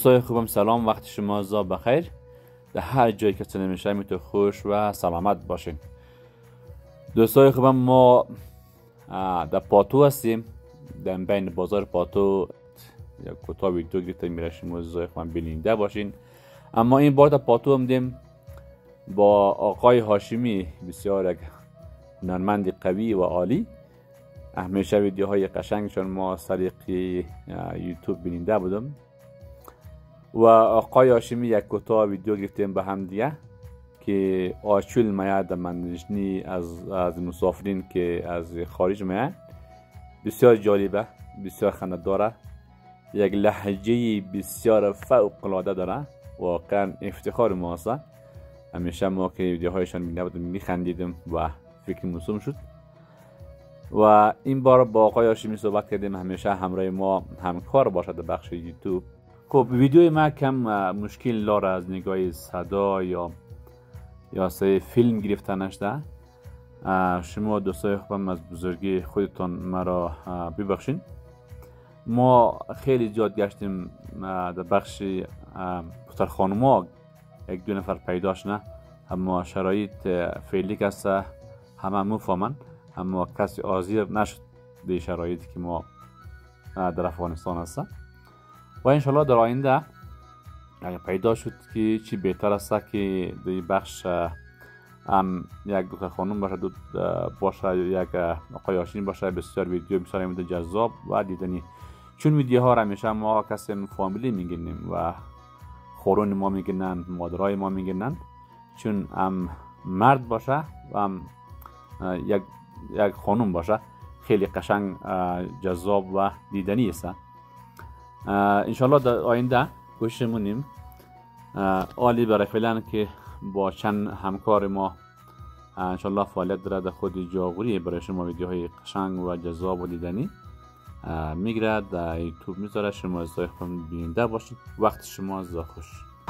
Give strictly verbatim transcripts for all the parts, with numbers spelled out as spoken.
دوستای خوبم سلام، وقت شما زا بخیر. در هر جایی که سنه میشه میتون خوش و سلامت باشین. دوستای خوبم ما در پاتو هستیم، در بین بازار پاتو یک کوتاه ویدیو گرفته میره شما دوستای خوبم بیننده باشین. اما این بار در پاتو هم دیم با آقای هاشمی، بسیار یک هنرمند قوی و عالی. همیشه ویدیوهای قشنگشون ما از طریق یوتیوب بیننده بودم و آقای هاشمی یک کوتاه ویدیو گرفتیم به هم دیگه که آشول میاد منشنی از از مسافرین که از خارج میاد. بسیار جالبه، بسیار خنده داره، یک لهجه بسیار فوق العاده داره، واقعا افتخار ما است. همیشه ما که ویدیوهایشان بیننده بودیم میخندیدیم و فکر موسوم شد و این بار با آقای هاشمی صحبت کردیم. همیشه همراه ما همکار باشد در بخش یوتیوب. خب ویدیوی ما کم مشکل داره از نگاه صدا یا یا سه فیلم گرفتنش ده. شما دوستای خوبم از بزرگی خودتان مرا ببخشین. ما خیلی زیاد گشتیم در بخش پسر خانوما، یک دو نفر پیداش نه، اما شرایط فعلی که است همه مفهمن، اما کسی حاضر نشد به شرایطی که ما در افغانستان هست و انشالله در آینده اگر پیدا شد که چی بهتر است که در بخش هم یک دکتر خانم باشه دو باشه یک آقای هاشمی باشه. بسیار ویدیو بسیار میده جذاب و دیدنی، چون ویدیوها را همیشه ما کسی فامیلی میگنیم و خورون ما میگنن، مادرای ما میگنن، چون هم مرد باشه و هم یک یک خانم باشه خیلی قشنگ جذاب و دیدنی است. انشالله در آینده کوشش مونیم عالی برای فعلا که با چند همکار ما انشالله فعالیت داره در خود جاغوری برای شما ویدیوهای قشنگ و جذاب و دیدنی میگیره در یوتیوب میذاره. شما از خودتون بیننده باشید. وقت شما از خوش.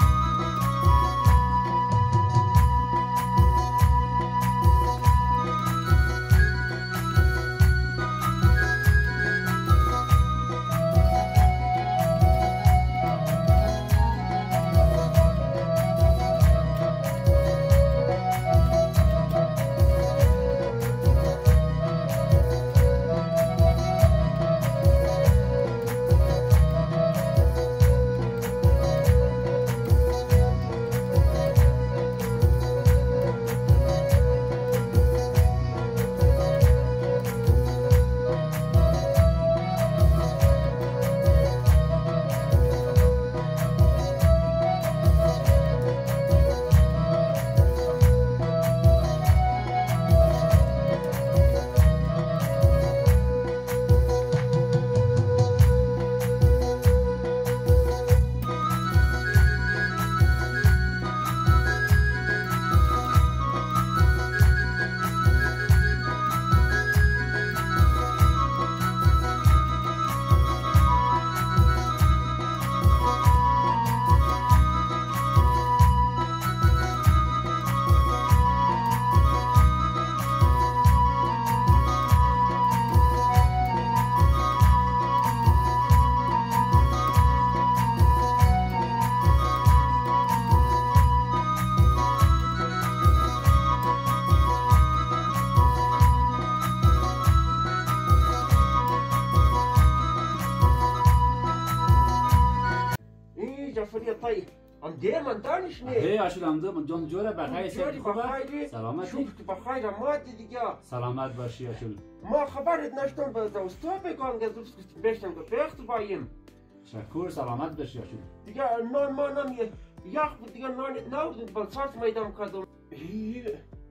طيب ام دير من دانش نه هی اشل ام من جان جوره بخیر سر خوبه سلامت شوف بخیر مات دیگه سلامت باشی اشل. ما خبرت نشتم به دوستا بگم که دوست بشتم که بخت بایم. شکر سلامت باشی اشل. دیگه نان ما نمی یخ بود دیگه نان نبود بل ساعت میدم کدوم ای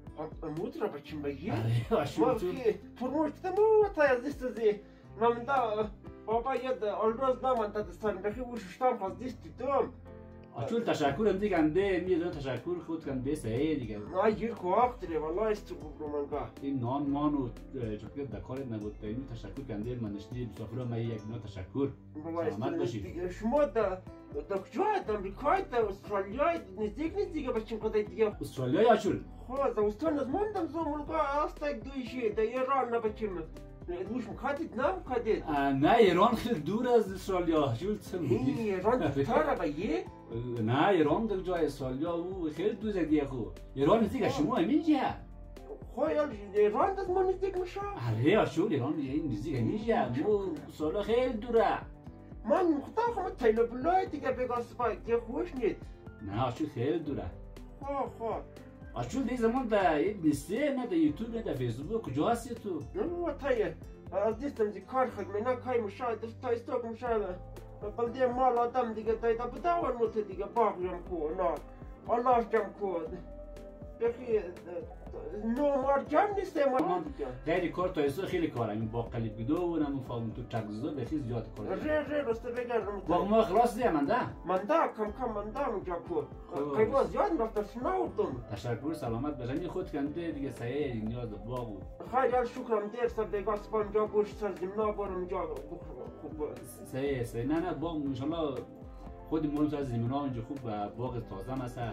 امود را بچیم بگی ما که فرموش تمو تا از دست زی من دا بابا ید الروز نمان تا دستان بخی وششتم خواست دستی دوم اشل. تشکر ام دیگه انده میدونم تشکر خود کن بیسته ای دیگه نه گیر کو وقت داره والله است رو من گاه این نان مانو چطور دکارت نبود تا اینو تشکر کنده منشتی مسافرا من یک نوع تشکر سلامت باشی. شما دا دا کجا دا امریکا دا استرالیا نزدیک نیست دیگه بچیم قدای دیگه استرالیا اشل. خب از استان از ماندم زمون گاه است یک دویشی دا ایران نبچیم گوش میکردید نه میکردید؟ نه ایران خیلی دور از اسرائیل جول چه میگی؟ ایران دورتره بایی؟ نه ایران در جای اسرائیل او خیلی دور از دیگه خو ایران نزدیک شما همین جهه خویل ایران از ما نزدیک میشه؟ آره اشول ایران نزدیک همین جهه مو سالا خیلی دوره من مختار خمه تیل بلای دیگه بگاست با دیگه خوش نید نه اشول خیلی دوره خواه خواه اشول دیگه زمان در نیسته نه در یوتیوب نه در فیسبوک کجا هستی تو؟ نه تایه از دیستم زی کار خود مینا کای مشاهده تا استوک مشاهده بلدی مال آدم دیگه دایده بداور موت دیگه باقیم کو نه الله جمع کود بخی نو مار جمع نیسته ما دیگه غیر کار تا ایسا خیلی کارم این باقلی بیدو و نمو فاهم تو چکزدو بخی زیاد کار ره ره رسته بگرم باق ما خلاص دیگه من ده من ده کم کم من ده اونجا کو قیبا زیاد رفته شناوردم تشکر سلامت باشم خود کنده دیگه سایه نیاز باقو خیلی شکرم درسته بگاست با اونجا گوش سر زمنا بار اونجا خوب سایه سایه نه نه باق انشالله خود مولم سر زمنا اونجا خوب باق تازه مسه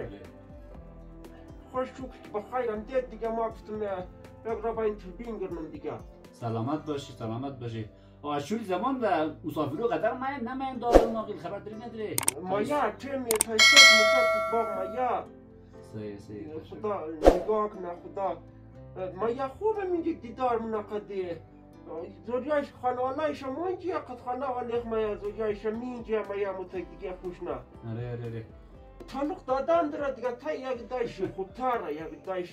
خوش شکر بخیرم دید دیگه ما گفتم بگرا با این تربین گرنم دیگه سلامت باشی سلامت باشی آشولی زمان در مسافرو قدر من نمیم دارم ناقل خبر داری نداره ما یا تیمی تایستت مشت باق ما یا سایه سایه خدا نگاه کنه خدا ما یا خوبه میگه دیدار مناقده زوریایش خانوالایش مونجی قد خانوالیخ ما یا زوریایش مینجی ما یا متک دیگه خوش نه اره اره اره تعلق دادن داره دیگه تا یک دایش خوبتره یک دایش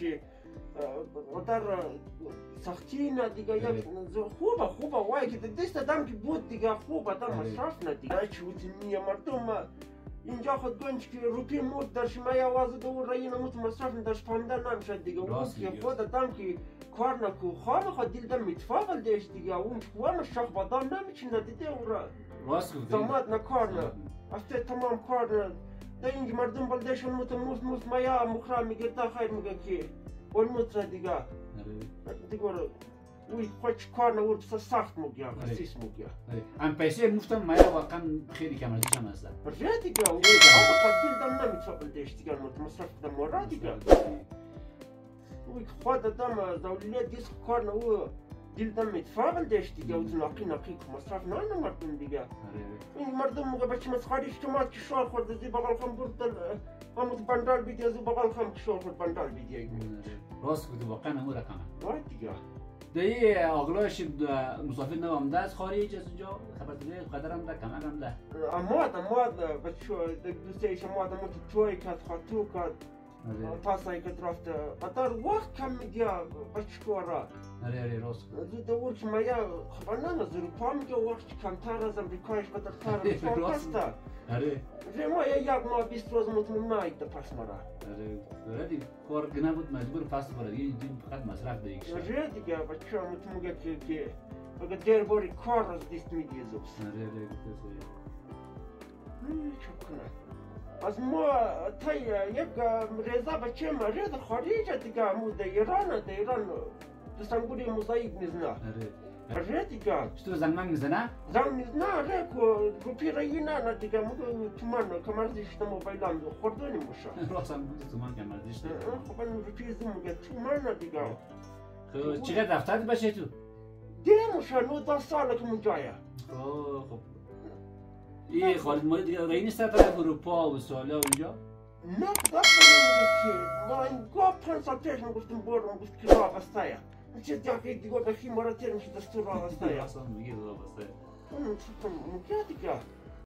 در سختی نه دیگه یک خوبه خوبه وای که دست دم که بود دیگه خوبه دم مصرف نه دیگه چی بود نیه مردم اینجا خود گنج که روپی مود در شما آواز دور رایی نموت مصرف نداشت فهمده نمیشد دیگه اون که خود دم که کار نکو خواه خود دیل دم متفاول دیش دیگه اون که خواه شخ بادام نمیچینه دیده او را داماد نکار نه افته تمام کار نه در اینج مردم بلدهشون موت موت موت مایا مخرا میگه تا خیر میگه که اون موت را دیگه دیگه وی خوش کار نور بسا سخت مگیا خسیس مگیا ام پیسه مفتم مایا واقعا خیلی کم ازش هم هستن برای دیگه اون آقا خدیل دم نمیتوابل دیش دیگه موت مصرف دم مورا دیگه وی خود دم زولیه دیس کار نور دیل دم متفاول دیش دیگه و ناقی ناقی که مصرف نه مردم دیگه این مردم مگه بچه مسخاری اجتماعات که شوار خورده زی بغل خم بردل همون بندال بیدیه زی بغل خم که شوار خورد بندال بیدیه راست بودی واقعا همون رقمه وای دیگه دایی آقلاش مسافر نوام ده از خارج از اونجا خبر دیگه قدرم ده کمک هم ده اماد اماد بچه دوسته ایش اماد اماد توی کد خاتو کد پاسایی کد رفته قدر وقت کم میگه بچه کورا اره اره راست زود دور که مایا خبر نه از اروپا میگه وقت کمتر از امریکایش قدر تر مسافر هسته اره ما یک ماه بیست روز مطمئن نایده پس مرا اره اره دیگه کار گناه بود مجبور پس برد یه دین فقط مصرف دیگه اره دیگه بچه هم تو میگه که که اگه دیر باری کار از دیست میدیه زوبس اره اره گفته چه کنه از ما تا یک رضا بچه ما رضا خارجه دیگه مو در ایران در ایران دستانگوری مزایب نیزنه اره دیگه چطور زنگ میزنه؟ زنگ میزنه اره که روپی رایی نه نه دیگه مگه تومان کمرزیش تا موبایلم خوردانی موشه راست هم بودی تومان کمرزیش تا خب من روپی زم مگه تومان دیگه خب چقدر رفتت باشه تو؟ دیگه موشه نوده ساله که منجایه خب خب این خالد مالی دیگه رایی نیست طرف اروپا و استرالیا اونجا؟ نه خدا کنیم که ما این گاه پنج سال پیش من گفتم برم گفت که راه بستایه چه دیگه دیگه بخی مرا تیر میشه دستور راه بستایه اصلا میگه راه بستایه اون چطور مگه دیگه